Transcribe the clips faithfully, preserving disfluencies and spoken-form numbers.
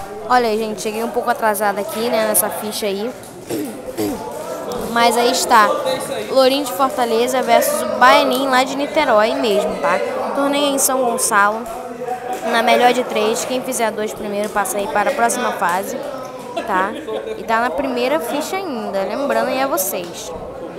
Olha aí, gente, cheguei um pouco atrasada aqui, né, nessa ficha aí. Mas aí está, Lourinho de Fortaleza versus o Baianinho lá de Niterói mesmo, tá? Torneio em São Gonçalo, na melhor de três. Quem fizer dois primeiro passa aí para a próxima fase, tá? E tá na primeira ficha ainda, lembrando aí a vocês.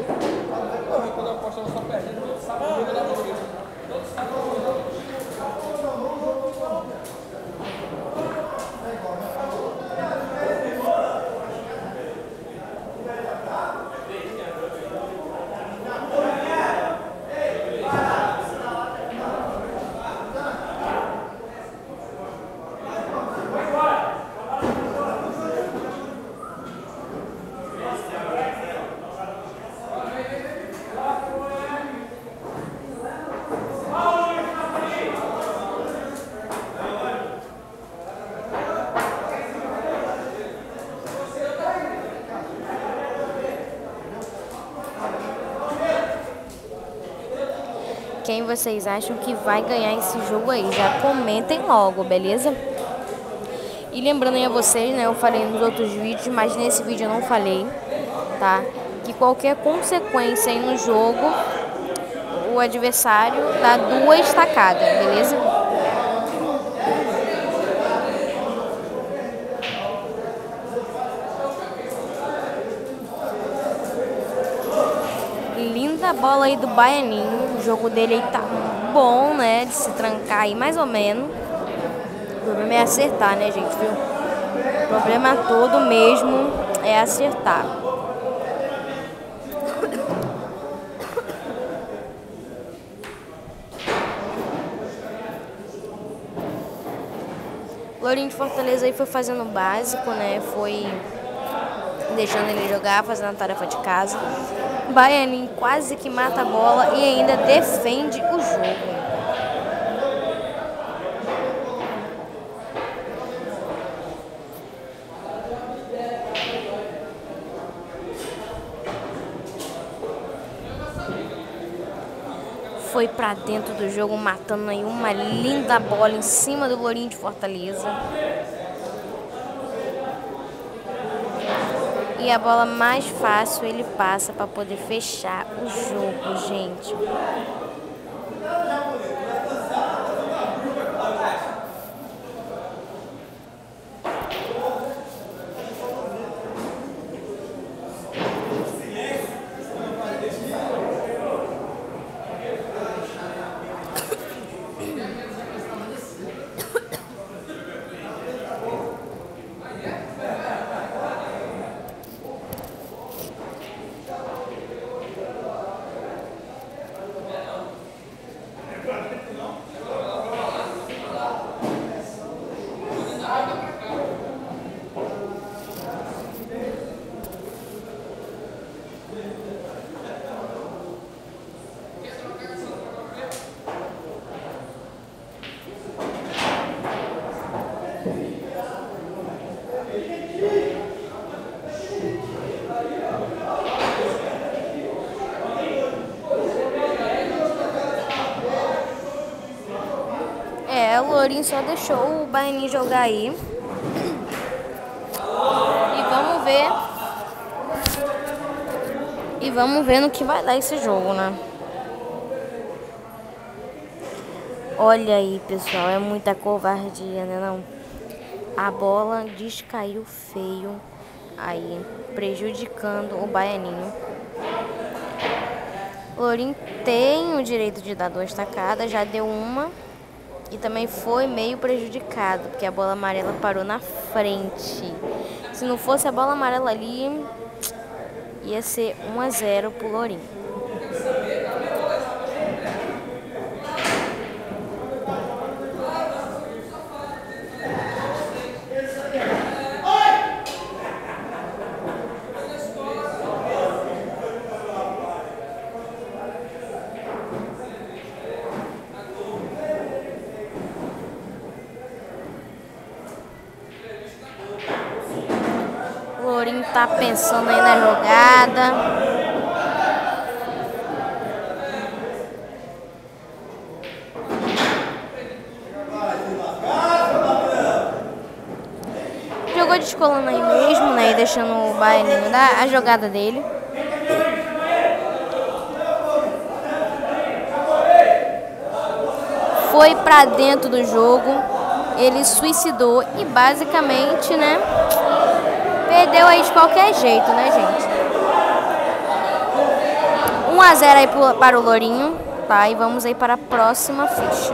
Quem vocês acham que vai ganhar esse jogo aí? Já comentem logo, beleza? E lembrando aí a vocês, né? Eu falei nos outros vídeos, mas nesse vídeo eu não falei, tá? Que qualquer consequência aí no jogo, o adversário dá duas tacadas, beleza? Linda bola aí do Baianinho. O jogo dele aí tá bom, né? De se trancar aí mais ou menos. O problema é acertar, né, gente, viu? O problema todo mesmo é acertar. Lourinho de Fortaleza aí foi fazendo o básico, né? Foi deixando ele jogar, fazendo a tarefa de casa. Baianinho quase que mata a bola e ainda defende o jogo. Foi pra dentro do jogo, matando aí uma linda bola em cima do Lourinho de Fortaleza. E a bola mais fácil ele passa para poder fechar o jogo, gente. É, o Lourinho só deixou o Baianinho jogar aí. E vamos ver. E vamos ver no que vai dar esse jogo, né? Olha aí, pessoal, é muita covardia, né não? A bola descaiu feio aí, prejudicando o Baianinho. O Lourinho tem o direito de dar duas tacadas, já deu uma. E também foi meio prejudicado, porque a bola amarela parou na frente. Se não fosse a bola amarela ali, ia ser um a zero pro Lourinho. O Lourinho tá pensando aí na jogada. jogou descolando aí mesmo, né? E deixando o Baianinho dar a jogada dele. Foi pra dentro do jogo. Ele suicidou e basicamente, né? Perdeu aí de qualquer jeito, né, gente? um a zero aí para o Lourinho, tá? E vamos aí para a próxima ficha.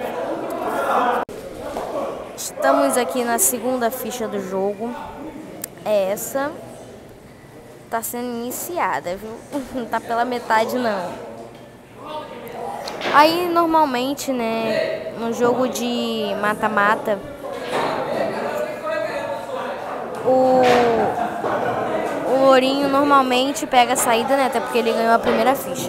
Estamos aqui na segunda ficha do jogo. Essa tá sendo iniciada, viu? Não tá pela metade, não. Aí, normalmente, né, no jogo de mata-mata, o, o Lourinho normalmente pega a saída, né, até porque ele ganhou a primeira ficha.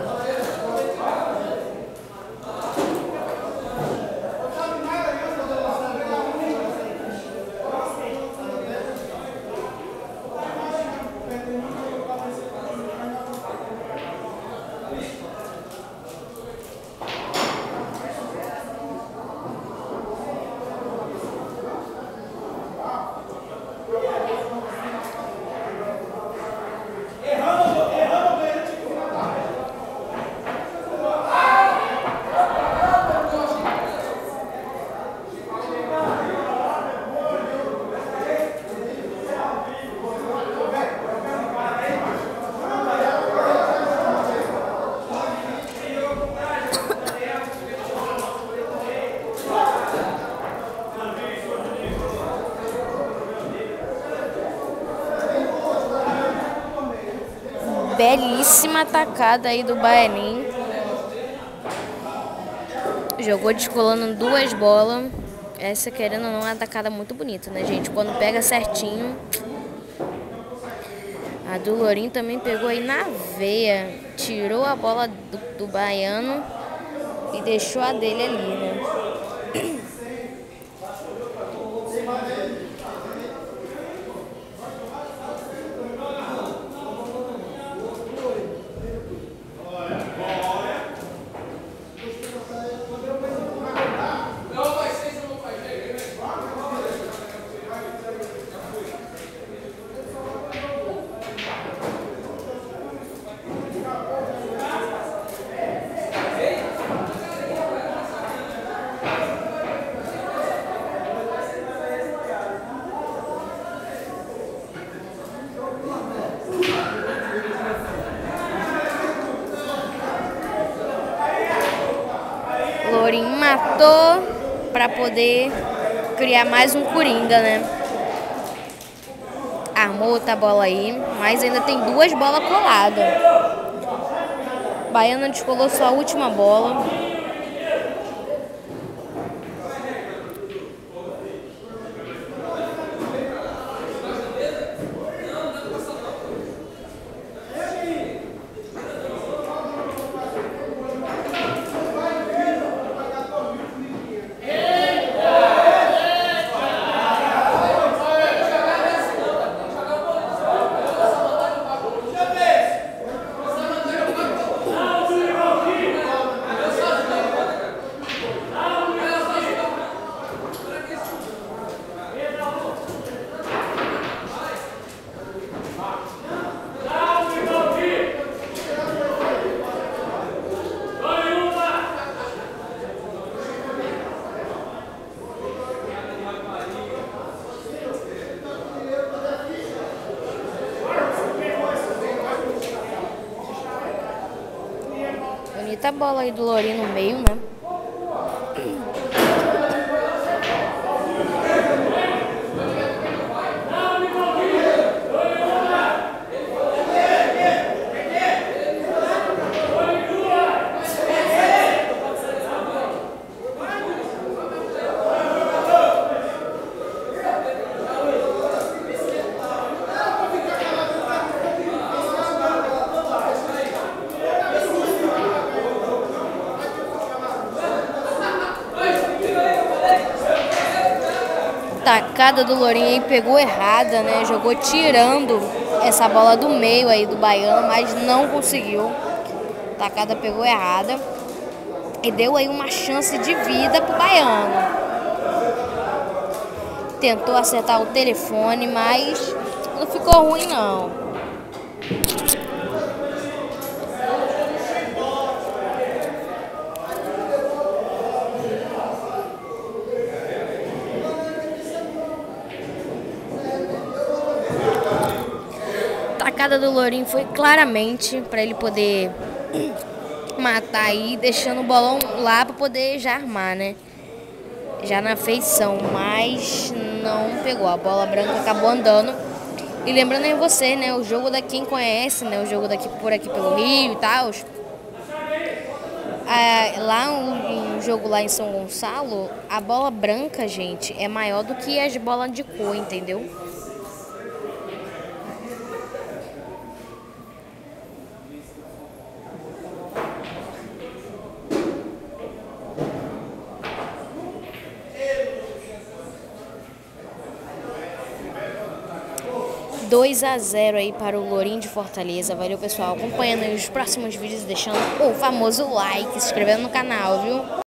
Belíssima atacada aí do Baianinho. Jogou descolando duas bolas. Essa, querendo ou não, é uma atacada muito bonita, né, gente? Quando pega certinho. A do Lourinho também pegou aí na veia. Tirou a bola do, do Baiano e deixou a dele ali, né? Lourinho matou para poder criar mais um Coringa, né? Armou outra bola aí, mas ainda tem duas bolas coladas. Baiano descolou sua última bola. Bonita bola aí do Lourinho no meio, né? Tacada do Lourinho aí pegou errada, né? Jogou tirando essa bola do meio aí do Baiano, mas não conseguiu. Tacada pegou errada e deu aí uma chance de vida pro Baiano. tentou acertar o telefone, mas não ficou ruim não. A tacada do Lourinho foi claramente para ele poder matar aí, deixando o bolão lá para poder já armar, né? Já na feição, mas não pegou. A bola branca acabou andando. E lembrando aí você, né? O jogo da quem conhece, né? O jogo daqui por aqui pelo Rio e tal. Ah, lá um, um jogo lá em São Gonçalo, a bola branca, gente, é maior do que as bolas de cor, entendeu? dois a zero aí para o Lourinho de Fortaleza. Valeu, pessoal. Acompanhando aí os próximos vídeos, deixando o famoso like, se inscrevendo no canal, viu?